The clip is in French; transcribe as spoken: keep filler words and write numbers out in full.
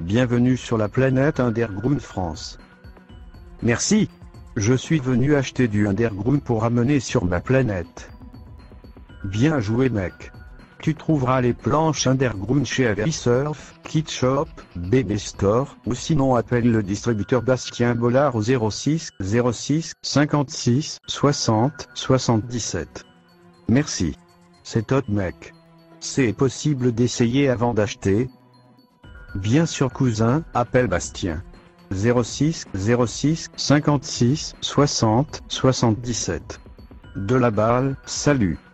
bienvenue sur la planète Underground France. Merci. Je suis venu acheter du Underground pour amener sur ma planète. Bien joué mec. Tu trouveras les planches Underground chez Avisurf, Kitshop, B B Store, ou sinon appelle le distributeur Bastien Bollard au zéro six zéro six cinquante-six soixante soixante-dix-sept. Merci. C'est top mec. C'est possible d'essayer avant d'acheter? Bien sûr cousin, appelle Bastien. zéro six zéro six cinquante-six soixante soixante-dix-sept. De la balle, salut.